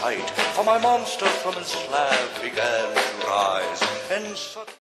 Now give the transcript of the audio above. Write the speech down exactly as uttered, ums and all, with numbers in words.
sight, for my monster from his slab began to rise, and suddenly